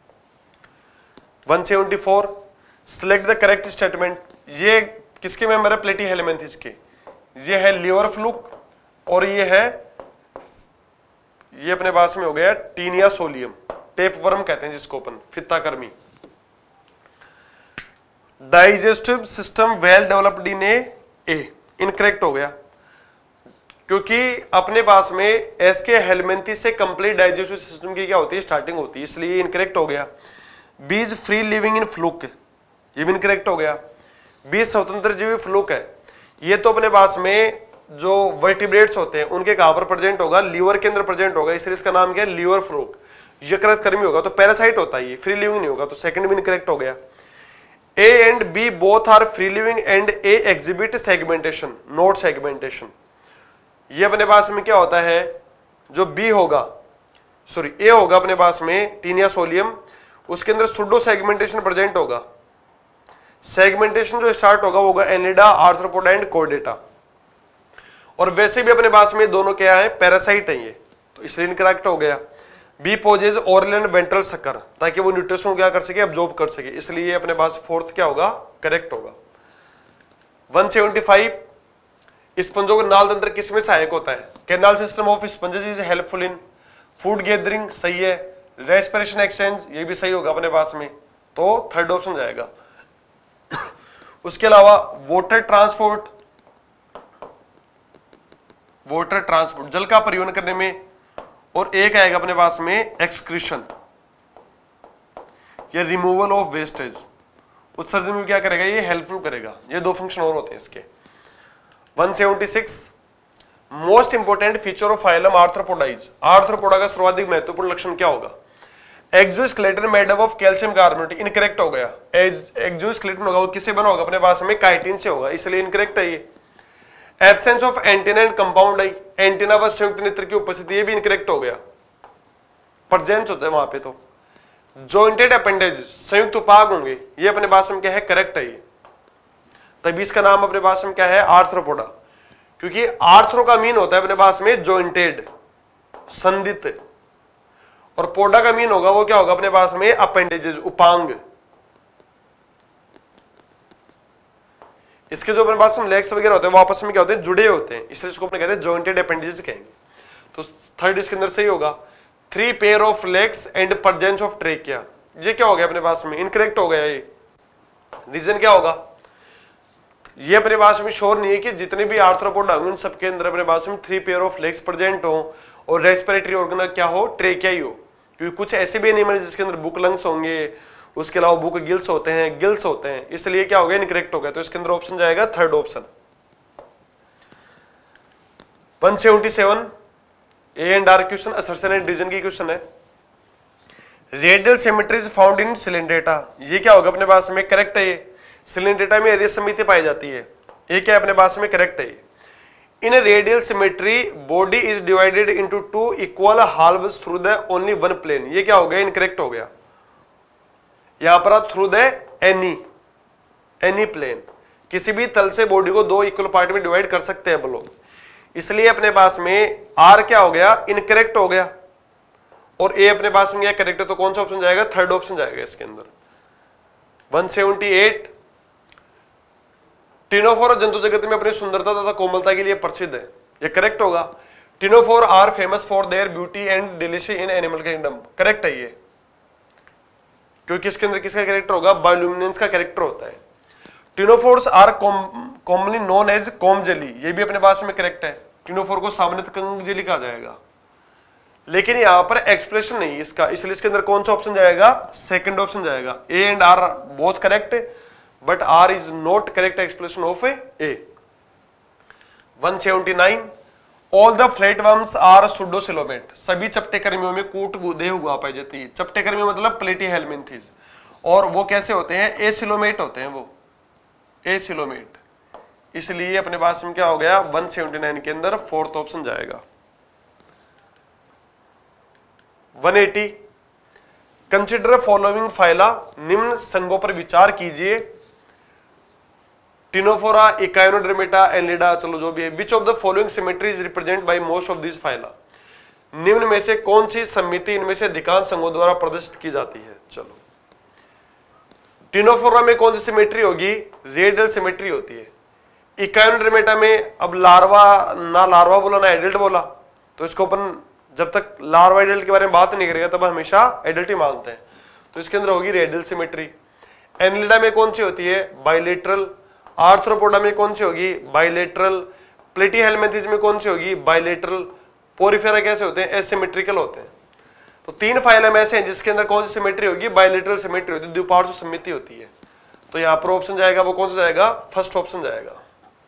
174, सिलेक्ट द करेक्ट स्टेटमेंट, ये किसके मेंबर है, प्लेटी हेलमिंथिस के। ये है लिवर फ्लूक, और ये अपने पास में हो गया टीनिया सोलियम, टेप वर्म कहते हैं जिसको अपन, फित्ताकर्मी। Digestive system well developed in a, incorrect हो गया, क्योंकि अपने पास में एसके हेलमिंथिस से कंप्लीट डाइजेस्टिव सिस्टम की क्या होती है, स्टार्टिंग होती है, इसलिए इनकरेक्ट हो गया। बीज फ्री लिविंग इन फ्लूक, ये भी इनकरेक्ट हो गया। बीज स्वतंत्र जीवी फ्लूक है, ये तो अपने पास में जो वर्टिब्रेट्स होते हैं उनके कहां पर प्रेजेंट होगा, लीवर के अंदर प्रेजेंट होगा, इसलिए इसका नाम क्या है, लीवर फ्लूक। यकृत कर्मी होगा, तो पैरासाइट होता है ये, फ्री लिविंग नहीं होगा, तो सेकंड भी इनकरेक्ट हो गया। A and B both are free living and A exhibit segmentation, not segmentation। ये अपने पास में क्या होता है, जो B होगा, सॉरी A होगा अपने पास में टीनिया सोलियम, उसके अंदर सुडो सेगमेंटेशन प्रेजेंट होगा। सेगमेंटेशन जो स्टार्ट होगा वो होगा एनिडा, आर्थ्रोपोडा एंड कोर्डेटा, और वैसे भी अपने पास में दोनों क्या है, पैरासाइट है ये, तो इसलिए इनकरेक्ट हो गया। B possess oral and ventral sucker, ताकि वो न्यूट्रिशन क्या कर सके, अब्जॉर्ब कर सके, इसलिए ये अपने पास फोर्थ क्या होगा, करेक्ट होगा। 175, स्पंजों का नाल तंत्र किसमें सहायक होता है? Canal system of sponges is helpful in food gathering, सही है। रेस्पिरेशन एक्सचेंज, ये भी सही होगा अपने पास में, तो थर्ड ऑप्शन जाएगा। उसके अलावा वाटर ट्रांसपोर्ट, वाटर ट्रांसपोर्ट जल का परिवहन करने में, और एक आएगा अपने पास में एक्सक्रीशन या रिमूवल ऑफ वेस्टेज, उत्सर्जन में क्या करेगा? ये हेल्पफुल करेगा। ये दो फंक्शन और होते हैं इसके। 176 most important feature of phylum arthropodas, arthropoda का सर्वाधिक महत्वपूर्ण लक्षण क्या होगा? Exoskeleton made up of calcium carbonate, incorrect हो गया। एक्सोस्केलेटन होगा वो किससे बना होगा? अपने पास में काइटिन से होगा, इसलिए इनकरेक्ट है ये। Absence of antenna and compound eye, antenna व संयुक्त नेत्र की उपस्थिति, ये भी इनकरेक्ट हो गया। प्रेजेंस होता है वहां पे। तो जॉइंटेड अपेंडेज, संयुक्त उपांग होंगे, ये अपने पास में क्या है? करेक्ट है ये। तभी इसका नाम अपने पास में क्या है? आर्थ्रोपोडा, क्योंकि आर्थ्रो का मीन होता है अपने पास में जॉइंटेड, संदित, और पोडा का मीन होगा वो क्या होगा अपने पास में? अपेंडेजेस, उपांग। इसके जो अपने पास में लेग्स वगैरह होते हैं वो आपस में क्या होते हैं? जुड़े होते हैं, इसलिए इसको अपने कहते हैं जॉइंटेड अपेंडेजेस कहेंगे। तो थर्ड इसके अंदर सही होगा। 3 pair of legs and presence of trachea, ये क्या हो गया अपने पास में? इनकरेक्ट हो गया ये। रीजन क्या होगा? ये अपने पास में श्योर नहीं है कि जितने भी आर्थ्रोपोडा होंगे उन सबके अंदर अपने पास में 3 पेयर ऑफ लेग्स प्रेजेंट हो और रेस्पिरेटरी ऑर्गन क्या हो? ट्रेकिया ही हो, क्योंकि कुछ ऐसे भी एनिमल जिसके अंदर बुक लंग्स होंगे, उसके अलावा बुक गिल्स होते हैं, गिल्स होते हैं, इसलिए क्या हो गया? इनकरेक्ट हो गया। तो इसके अंदर ऑप्शन जाएगा third option. 177 A and R question, assertion and division की क्वेश्चन है। Radial symmetries found in coelenterata, ये क्या होगा अपने पास में? करेक्ट है ये। सिलेंड्रेटा में रेडियल समिति पाई जाती है, ये क्या अपने पास में? करेक्ट है ये। In radial symmetry body is divided into 2 equal halves through the only one plane, ये क्या हो गया? इनकरेक्ट हो गया। यहां पर थ्रू द एनी प्लेन, किसी भी तल से बॉडी को 2 इक्वल पार्ट में डिवाइड कर सकते हैं लोग, इसलिए अपने पास में आर क्या हो गया? इनकरेक्ट हो गया। और ए अपने पास में क्या करेक्ट है? तो कौन सा ऑप्शन जाएगा? थर्ड ऑप्शन जाएगा इसके अंदर। 178 टिनोफोर जंतु जगत में अपनी सुंदरता तथा कोमलता के लिए प्रसिद्ध है, ये करेक्ट होगा। Ctenophore are famous for their beauty and delicious in animal kingdom, correct है ये, क्योंकि इसके अंदर किसका कैरेक्टर होगा? बायोल्यूमिनेंस का कैरेक्टर होता है। Ctenophores are commonly known as comb jelly, ये भी अपने पास में करेक्ट है। टिनोफोर को सामान्यतः कंग जेली कहा जाएगा, लेकिन यहां पर एक्सप्रेशन नहीं है इसका, इसलिए इसके अंदर कौन सा ऑप्शन जाएगा? सेकंड ऑप्शन जाएगा। A and R both correct, but R is not correct expression of A. 179 all the flatworms are pseudocoelomate, सभी चपटे कर्मियों में कूट देह हुआ पाई जाती है। चपटे कर्मी मतलब प्लेटीहेल्मिन्थीज, और वो कैसे होते हैं? एसिलोमेट होते हैं वो, एसिलोमेट, इसलिए अपने पास में क्या हो गया? 179 के अंदर फोर्थ ऑप्शन जाएगा। 180 कंसिडर फॉलोइंग फाइला, निम्न संघों पर विचार कीजिए। टिनोफोरा, इकाइनोडर्मेटा, एनलिडा, चलो जो भी है। Which of the following symmetry is represent by most of this phyla, निम्न में से कौन सी समिति इनमें से अधिकांश संघों द्वारा प्रदर्शित की जाती है? चलो, टिनोफोरा में कौन सी सिमेट्री होगी? रेडियल सिमेट्री होती है। इकाइनोडर्मेटा में अब लार्वा ना लार्वा बोला ना एडल्ट बोला, तो इसको अपन जब तक लार्वा एडल्ट के बारे में बात नहीं करेगा तब हमेशा एडल्ट ही मानते हैं, तो इसके अंदर होगी रेडियल सिमेट्री। एनलिडा में कौन सी होती है? बाइलेटरल। आर्थ्रोपोडा में कौन सी होगी? बाइलेटरल। प्लेटीहेल्मिन्थीज में कौन सी होगी? बाइलेटरल। पोरिफेरा कैसे होते हैं? एसिमेट्रिकल होते हैं। तो 3 फाइलम ऐसे हैं जिसके अंदर कौन सी सिमेट्री होगी? बाइलेटरल सिमेट्री होती है, द्विपार्श्व समिति होती है। तो यहां पर ऑप्शन जाएगा वो कौन सा जाएगा? फर्स्ट ऑप्शन जाएगा।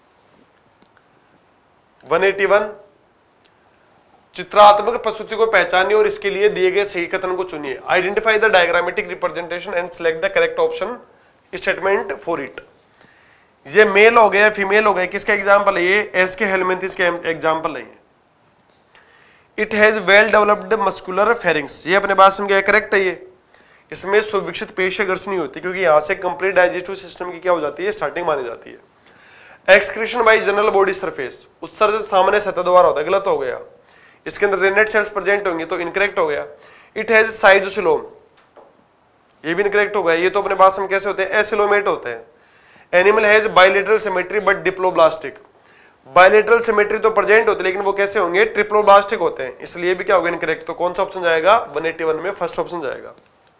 181 चित्रात्मक प्रस्तुति को पहचानिए और इसके लिए दिए गए सही कथन को चुनिए। Identify the diagrammatic representation and select the correct option statement for it. ये मेल हो गया, फीमेल हो गया, किसका एग्जांपल है? ये एस के हेलमिन्थीज के एग्जांपल है। It has well developed muscular pharynx, ये अपने पास में क्या करेक्ट है ये। इसमें सुविकसित पेशीय घर्षणी होती है, क्योंकि यहां से कंप्लीट डाइजेस्टिव सिस्टम की क्या हो जाती है? स्टार्टिंग मानी जाती है। Excretion by general body surface, उत्सर्जन सामान्य सतह द्वारा होता है, गलत हो गया। इसके अंदर रेनेट सेल्स प्रेजेंट होंगे, तो इनकरेक्ट हो गया। इट हैज साइजोसिलोम, ये भी इनकरेक्ट हो गया। ये तो अपने पास में कैसे होते हैं? एसिलोमेट होते हैं। Animal has bilateral symmetry but diploblastic, bilateral symmetry तो प्रेजेंट होते हैं, लेकिन वो कैसे होंगे, ट्रिप्लोब्लास्टिक होते हैं, इसलिए भी क्या होगा इनकरेक्ट। तो कौन सा ऑप्शन जाएगा 181 में, फर्स्ट ऑप्शन जाएगा।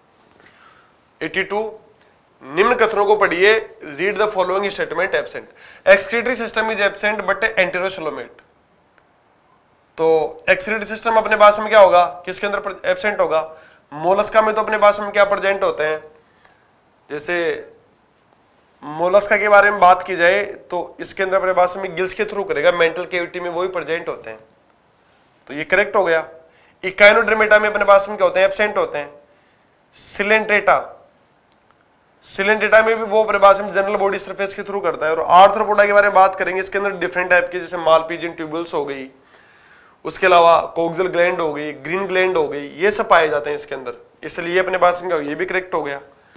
82 निम्न कथनों को पढ़िए, read the following statement absent. Excretory system is absent but enterocoelomate. तो एक्सक्रीटरी सिस्टम अपने भाषा में क्या होगा, किसके अंदर एब्सेंट होगा, मोलस्का में। तो अपने भाषा में क्या प्रेजेंट होते हैं, जैसे मोलस्का के बारे में बात की जाए तो इसके अंदर अपने भाषा में गिल्स के थ्रू करेगा, मेंटल कैविटी में वो भी प्रेजेंट होते हैं, तो ये करेक्ट हो गया। इकाइनोडर्मेटा में अपने भाषा में क्या होते हैं, एब्सेंट होते हैं। सिलेंट्रेटा, सिलेंट्रेटा में भी वो अपने भाषा में जनरल बॉडी सरफेस के थ्रू करता है। और आर्थ्रोपोडा के बारे में बात करेंगे, इसके अंदर डिफरेंट टाइप के, जैसे मालपीजियन ट्यूबुल्स हो गई, उसके अलावा कोक्सल ग्लैंड हो गई, ग्रीन ग्लैंड हो गई, ये सब पाए जाते हैं इसके अंदर, इसलिए अपने भाषा में ये भी करेक्ट हो गया,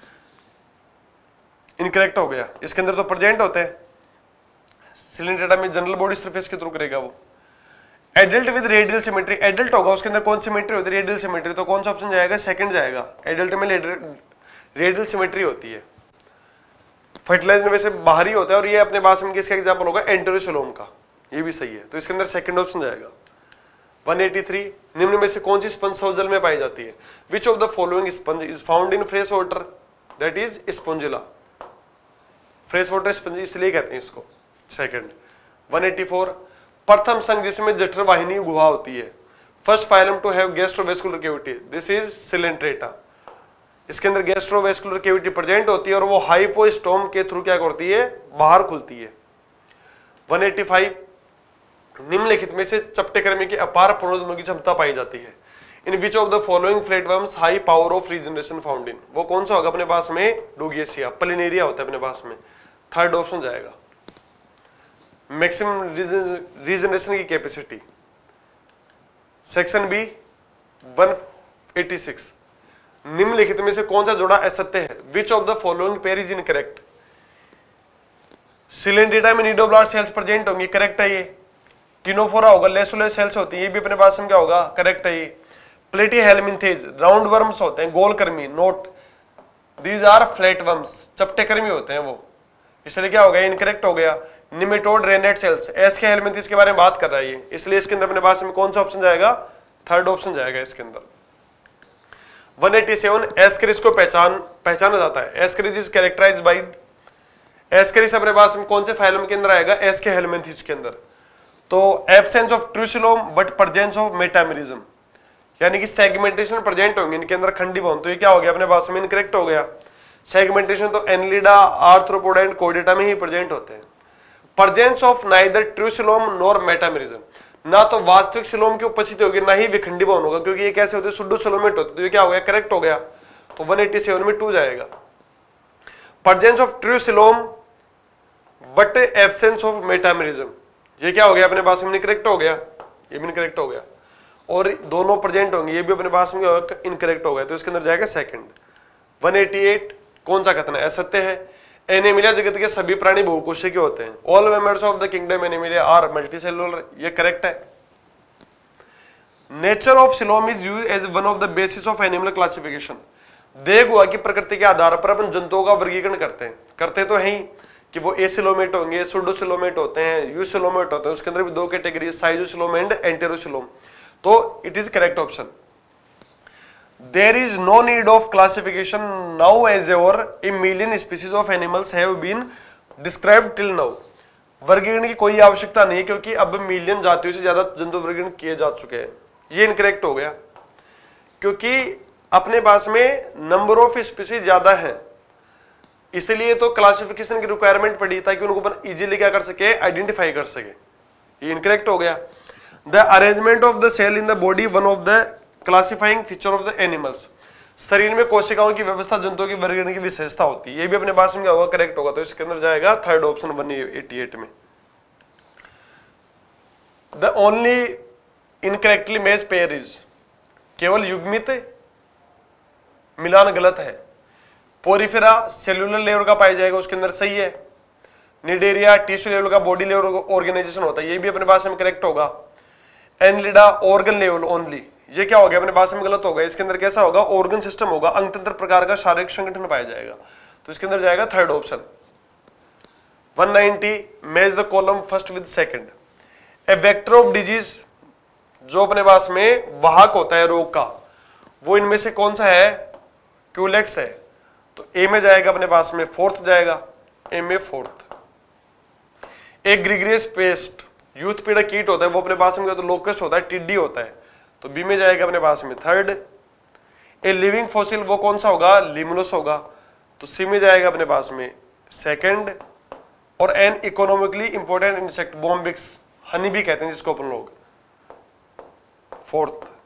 इनकरेक्ट हो गया। इसके अंदर तो प्रेजेंट होते हैं, सिलेंट्रेटा में जनरल बॉडी सरफेस के थ्रू करेगा वो। Adult with radial symmetry, adult होगा उसके अंदर कौन सिमेट्री होती है, रेडियल सिमेट्री। तो कौन सा ऑप्शन जाएगा, सेकंड जाएगा। एडल्ट में रेडियल सिमेट्री होती है। फर्टिलाइजर वैसे बाहरी होता है, और ये अपने भाषा में किसका एग्जांपल होगा, एंटेरोसेलोम का, ये भी सही है। तो इसके अंदर सेकंड ऑप्शन जाएगा। 183 निम्न में से कौन सी स्पंज जल में पाई जाती है, which of the following sponge is found in fresh water, that is spongilla. Fresh water sponge इसलिए कहते हैं इसको। सेकंड 184 प्रथम संघ जिसमें जठर वाहिनी गुहा होती है, first phylum to have gastrovascular cavity, this is coelenterata. इसके अंदर गैस्ट्रोवेस्कुलर कैविटी प्रेजेंट होती है और वो हाइपोस्टोम के थ्रू क्या करती है, बाहर खुलती है। 185 निम्नलिखित में से चपटेकृमि की अपार पुनरुत्पादन की क्षमता पाई जाती है, in which of the following flatworms high power of regeneration found in, वो कौन सा होगा अपने पास में, डोगिएसिया, प्लिनेरिया होता है अपने पास में, थर्ड ऑप्शन जाएगा। मैक्सिमम रीजनरेशन की कैपेसिटी, सेक्शन बी 186 निम्नलिखित में से कौन सा जोड़ा असत्य है, which of the following pair is incorrect. Coelenterata में निडोब्लास्ट सेल्स प्रेजेंट होंगी, करेक्ट है ये। टिनोफोरा होगा, लेसुलेस सेल्स होती है, ये भी अपने पास में क्या होगा, करेक्ट है ये। प्लेटीहेलमिन्थेज राउंड वर्म्स होते हैं, गोलकृमि, नोट, दीज आर फ्लैटवर्म्स, चपटेकृमि होते हैं वो, इसलिए क्या हो गया, इनकरेक्ट हो गया। निमेटोड रेनेट सेल्स, एस के हेलमिन्थेज के बारे में बात कर रहा है ये, इसलिए इसके अंदर अपने पास में कौन सा ऑप्शन जाएगा, थर्ड ऑप्शन जाएगा इसके अंदर। 187 एस्करिस को पहचाना जाता है, ascaris is characterized by, ascaris अपने पास में कौन से फाइलम के अंदर आएगा, एस के हेलमिन्थेज के अंदर। तो absence of true coelom but presence of metamerism, यानी कि सेगमेंटेशन प्रेजेंट होंगे इनके अंदर खंडीभवन, तो ये क्या हो गया अपने पास में, इनकरेक्ट हो गया। सेगमेंटेशन तो एनलिडा, आर्थ्रोपोडा एंड कोर्डेटा में ही प्रेजेंट होते हैं। Presence of neither true coelom nor metamerism, ना तो वास्तविक सिलोम की उपस्थिति होगी ना ही विखंडीभवन होगा, क्योंकि ये कैसे होते हैं, सुडोसिलोमेट होते हैं, तो ये क्या हो गया, करेक्ट हो गया। तो 187 में 2 जाएगा। Presence of true coelom but absence of metamerism, ये क्या हो गया अपने पास में, इनकरेक्ट हो गया, ये भी इनकरेक्ट हो गया। और दोनों प्रेजेंट होंगे, ये भी अपने पास में इनकरेक्ट हो गया, तो इसके अंदर जाएगा सेकंड। 188 कौन सा कथन है, असत्य है। एनिमिलिया जगत के सभी प्राणी बहुकोशीय के होते हैं, all members of the kingdom animalia are multicellular, ये करेक्ट है। Nature of coelom is used as one of the basis of animal classification, देख हुआ कि प्रकृति के आधार पर अपन जंतुओं का वर्गीकरण करते तो हैं कि वो एसिलोमेट होंगे, सुडोसिलोमेट होते हैं, यूसिलोमेट होते हैं, उसके अंदर भी 2 कैटेगरी, साइजोसिलोम एंड एंटेरोसिलोम, तो it is correct option. There is no need of classification now as ever a million species of animals have been described till now. वर्गीकरण की कोई आवश्यकता नहीं है, क्योंकि अब मिलियन जातियों से ज्यादा जंतु वर्गीकरण किए जा चुके हैं। ये इनकरेक्ट हो गया, क्योंकि अपने पास में नंबर ऑफ स्पीसीज ज्यादा है, इसलिए तो क्लासिफिकेशन की रिक्वायरमेंट पड़ी ताकि उनको अपन इजीली क्या कर सके, आइडेंटिफाई कर सके। ये इनकरेक्ट हो गया। The arrangement of the cell in the body one of the classifying feature of the animals, शरीर में कोशिकाओं की व्यवस्था जंतुओं की वर्गीकरण की विशेषता होती है, ये भी अपने पास में क्या होगा, करेक्ट होगा। तो इसके अंदर जाएगा थर्ड ऑप्शन 188 में। The only incorrectly match pair is, केवल युग्मित मिलान गलत है। पोरिफेरा सेल्यूलर लेवल का पाया जाएगा, उसके अंदर सही है। निडेरिया टिश्यू लेवल का बॉडी लेवल ऑर्गेनाइजेशन होता है, ये भी अपने पास में करेक्ट होगा। एनलिडा ऑर्गन लेवल ओनली, ये क्या हो गया अपने पास में गलत होगा। इसके अंदर कैसा होगा, ऑर्गन सिस्टम होगा, अंगतंत्र प्रकार का शारीरिक संगठन पाया जाएगा, तो इसके अंदर जाएगा third option. 190 match the column first with second. A vector of disease, जो अपने पास में वाहक होता है रोग का, वो इनमें से कौन सा है? क्यूलेक्स है। तो ए में जाएगा अपने पास में फोर्थ जाएगा, ए में फोर्थ। एक ग्रिग्रियस पेस्ट, यूथ पीड़ा कीट होता है, वो अपने पास में तो लोकस्ट होता है, टिड्डी होता है, तो बी में जाएगा अपने पास में थर्ड। ए लिविंग फॉसिल, वो कौन सा होगा? लिमुलस होगा, तो सी में जाएगा अपने पास में सेकंड। और an economically important insect, bombyx, honey भी कहते हैं जिसको अपन लोग, फोर्थ।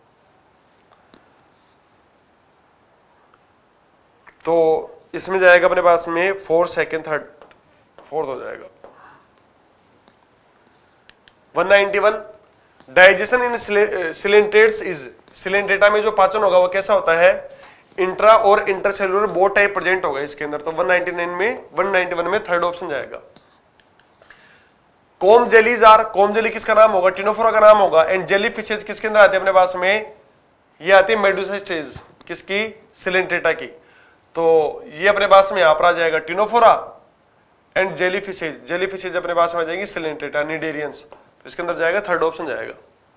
तो इसमें जाएगा अपने पास में फोर्थ, सेकंड, थर्ड, फोर्थ हो जाएगा। 191 digestion in coelenterates is, coelenterata में जो पाचन होगा वो कैसा होता है? इंट्रा और इंटरसेलुलर बोथ टाइप प्रेजेंट होगा इसके अंदर। तो 191 में थर्ड ऑप्शन जाएगा। Comb jellies are, comb jelly किसका नाम होगा? टिनोफोरा का नाम होगा। एंड जेली फिशेज किसके अंदर आती है अपने पास में? ये आती है मेडुसा स्टेज, किसकी? सिलेंट्रेटा की। तो ये अपने पास में यहां पर आ जाएगा ctenophora and jelly fishes, jelly fishes अपने पास में आ जाएंगी सिलेंट्रेटा, निडेरियंस, तो इसके अंदर जाएगा थर्ड ऑप्शन जाएगा।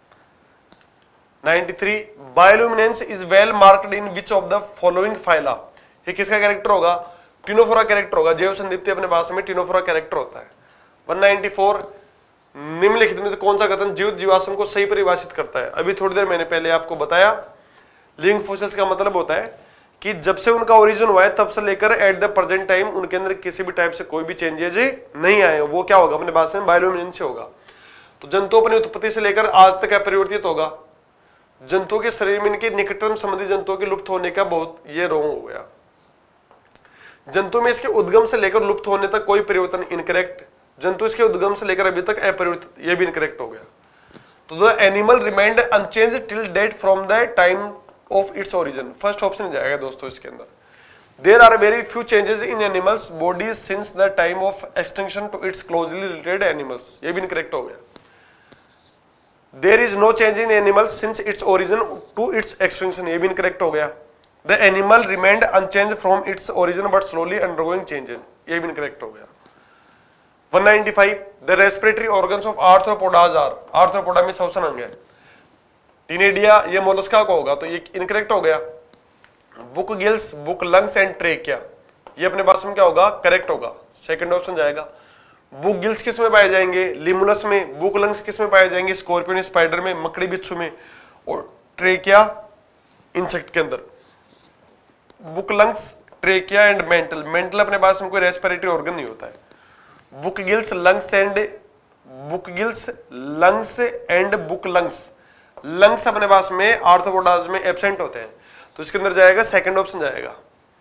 93 bioluminescence is well marked in which of the following phyla, ये किसका कैरेक्टर होगा? टिनोफोरा कैरेक्टर होगा। जैव संदीप्ति अपने पास में टिनोफोरा कैरेक्टर होता है। 194 निम्नलिखित में से कौन सा कथन जीवित जीवाश्म को सही परिभाषित करता है? अभी थोड़ी देर मैंने पहले आपको बताया, लिविंग फॉसिल्स का मतलब होता है कि जब से उनका ओरिजिन हुआ है तब से लेकर एट द प्रेजेंट टाइम उनके अंदर किसी भी टाइप से कोई भी चेंजेज नहीं आए, वो क्या होगा? अपने पास में बायोल्यूमिनेंस से होगा। तो जंतु अपनी उत्पत्ति से लेकर आज तक अपरिवर्तित होगा। जंतुओं के शरीर में इनके निकटतम संबंधी जंतुओं के लुप्त होने का बहुत ये रोग हो गया। जंतु में इसके उद्गम से लेकर लुप्त होने तक कोई परिवर्तन, इनकरेक्ट। जंतु इसके उद्गम से लेकर अभी तक अपरिवर्तित, ये भी इनकरेक्ट हो गया। तो the animal remained unchange till date from the time of its origin, first option जाएगा दोस्तों इसके अंदर। There are very few changes in animals bodies since the time of extinction to its closely related animals, ये भी incorrect हो गया। There is no change in animals since its origin to its extinction, ये भी incorrect हो गया। The animal remained unchange from its origin but slowly undergoing changes, ये भी इनकरेक्ट हो गया। 195 the respiratory organs of arthropodas are, arthropoda में श्वसन अंग है। टिनेडिया ये मोलस्का को होगा, तो ये इनकरेक्ट हो गया। Book gills, book lungs and trachea, ये अपने पास में क्या होगा? करेक्ट होगा, सेकंड ऑप्शन जाएगा। बुक गिल्स किस में पाए जाएंगे? लिमुलस में। बुक लंग्स किस में पाए जाएंगे? स्कॉर्पियन स्पाइडर में, मकड़ी बिच्छू में। और ट्रेकिया इंसेक्ट के अंदर। Book lungs, trachea and mantle, mantle अपने पास में कोई रेस्पिरेटरी ऑर्गन नहीं होता है। Book gills, lungs and book gills, lungs and book lungs, lungs अपने पास में आर्थ्रोपोडाज में एब्सेंट होते हैं, तो इसके अंदर जाएगा सेकंड ऑप्शन जाएगा।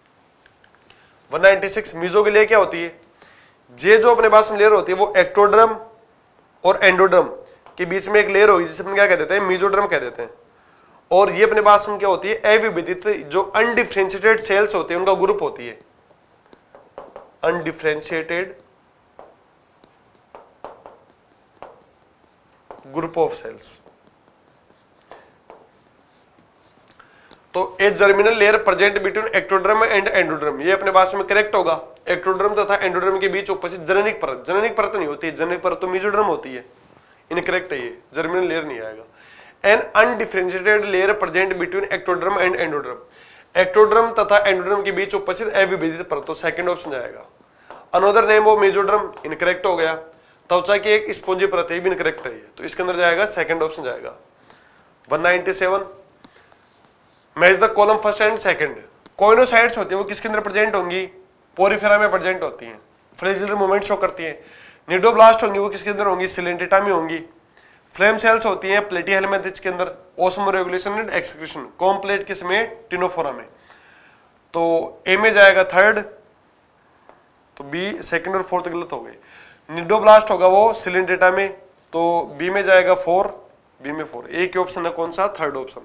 196 मीजोगिलिया क्या होती है? ये जो अपने पास में लेयर होती है वो एक्टोड्रम और एंडोड्रम के बीच में एक लेयर होगी जिसे अपन क्या कह देते हैं? मीजोड्रम कह देते हैं। और ये अपने पास में क्या होती है? अविभजित जो अनडिफरेंशिएटेड सेल्स होते हैं उनका ग्रुप होती है, अनडिफरेंशिएटेड ग्रुप ऑफ सेल्स। तो A germinal layer present between ectoderm and endoderm, ये अपने पास में करेक्ट होगा। एक्टोड्रम तथा एंडोड्रम के बीच उपस्थित जननिक परत, जननिक परत नहीं होती है, जननिक परत तो मीजोड्रम होती है, इनकरेक्ट है ये, जर्मिनल लेयर नहीं आएगा। An undifferentiated layer present between ectoderm and endoderm, ectoderm तथा एंडोड्रम के बीच उपस्थित अविभजित परत, तो सेकंड ऑप्शन जाएगा। Another name of mesoderm, incorrect हो गया। त्वचा की एक स्पॉन्जी परत है, भी इनकरेक्ट है, तो इसके अंदर जाएगा सेकंड ऑप्शन जाएगा। 197 match the column first and second, choanocytes होती है वो किसके अंदर प्रेजेंट होंगी? पोरिफेरा में प्रेजेंट होती हैं, फ्लैजेलर मूवमेंट शो करती हैं। निडोब्लास्ट होंगी वो किसके अंदर होंगी? सिलेंटेटा में होंगी। फ्लेम सेल्स होती हैं प्लेटीहेलमिंथस के अंदर, osmoregulation and excretion, comb plate किस में? टिनोफोरा में। तो ए में जाएगा थर्ड, तो बी सेकंड और फोर्थ गलत हो गए। निडोब्लास्ट होगा वो सिलेंटेटा में, तो बी में जाएगा 4, बी में 4। ए के ऑप्शन है कौन सा? Third option.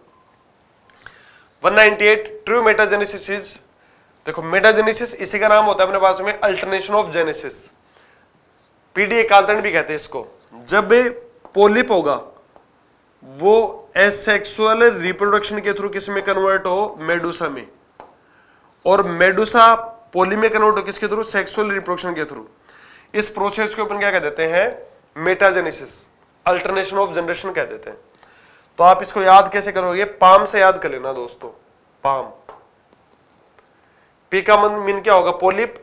198 true metagenesis is, देखो मेटाजेनेसिस इसी का नाम होता है अपने पास में अल्टरनेशन ऑफ जेनेसिस, पीडी एकांतरण भी कहते हैं इसको। जब पोलिप होगा वो एसेक्सुअल रिप्रोडक्शन के थ्रू किस में कन्वर्ट हो? मेडुसा में। और मेडुसा पोली में कन्वर्ट हो किसके थ्रू? सेक्सुअल रिप्रोडक्शन के थ्रू। इस प्रोसेस को अपन क्या कह देते हैं, मेटाजेनेसिस, अल्टरनेशन ऑफ जनरेशन कह देते हैं। तो आप इसको याद कैसे करोगे, पाम से याद कर लेना दोस्तों, पाम। पी का मीन क्या होगा, पोलिप।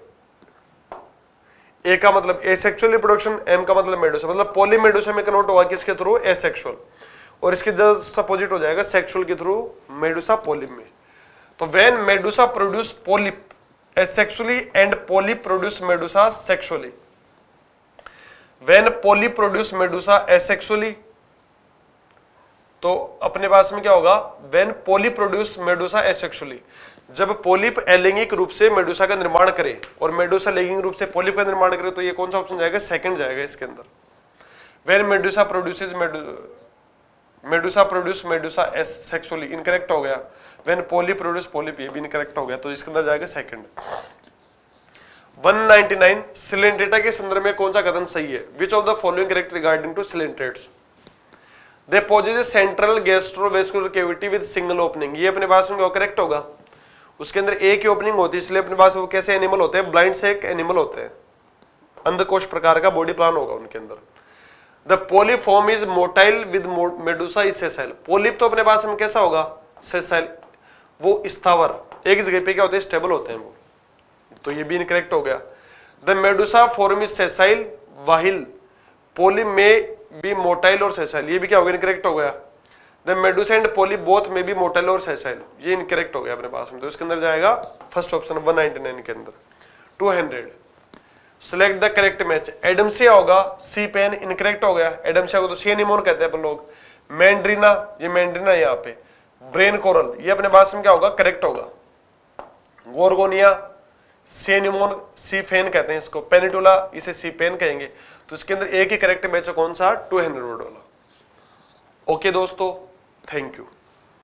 ए का मतलब एसेक्सुअल रिप्रोडक्शन, एम का मतलब मेडुसा, मतलब पॉलीमेडुसा में कन्वर्ट होगा किसके थ्रू, एसेक्सुअल, और इसके जस्ट अपोजिट हो जाएगा सेक्सुअल के थ्रू, मेडुसा पोलिप में। तो when medusa produce polyp asexually and polyp produce medusa sexually, when polyp produce medusa asexually, तो अपने पास में क्या होगा, when polyp produce medusa asexually, जब पोलिप अलैंगिक रूप से मेडुसा का निर्माण करे और मेडुसा लैंगिक रूप से पोलिप का निर्माण करे, तो ये कौन सा ऑप्शन जाएगा, सेकंड जाएगा इसके अंदर। When medusa produces medusa produce medusa sexually, incorrect हो गया। व्हेन पोलिप प्रोड्यूस पोलिप, ये भी इनकरेक्ट हो गया, तो इसके अंदर जाएगा सेकंड। 199 सिलेंट्रेटा के संदर्भ में कौन सा कथन सही है, which of the following correct regarding to coelenterates, they possess central gastrovascular cavity with single opening, ये अपने पास में करेक्ट होगा, उसके अंदर एक ही ओपनिंग होती है, इसलिए अपने पास वो कैसे एनिमल होते हैं, ब्लाइंड से एक एनिमल होते हैं, अंधकोश प्रकार का बॉडी प्लान होगा उनके अंदर। The polyp form is motile with medusa is sessile, polyp तो अपने पास में कैसा होगा, सेसाइल, वो स्थावर, एक जगह पे क्या होते हैं, स्टेबल होते हैं वो, तो ये भी इनकरेक्ट हो गया। The medusa form is sessile while polyp में भी मोटाइल और सेसाइल, ये भी क्या हो गया, इनकरेक्ट हो गया। The medusa and polyp both में भी मोटाइल और सेसाइल, ये इनकरेक्ट हो गया अपने पास में, तो इसके अंदर जाएगा फर्स्ट ऑप्शन 199 के अंदर। 200 select the correct match, adamsia होगा, सी पेन इनकरेक्ट हो गया, एडमसिया को तो सी एनिमोन कहते हैं अपन लोग। मैंड्रीना, ये मैंड्रीना यहाँ पे, ब्रेन कोरल, ये अपने पास में क्या होगा, करेक्ट होगा। गोरगोनिया, सी एनिमोन, सी फेन कहते हैं इसको, पेनिटुला इसे सी पेन कहेंगे, तो इसके अंदर एक ही करेक्ट मैच है, कौन सा, 200 वाला। ओके दोस्तों, थैंक यू।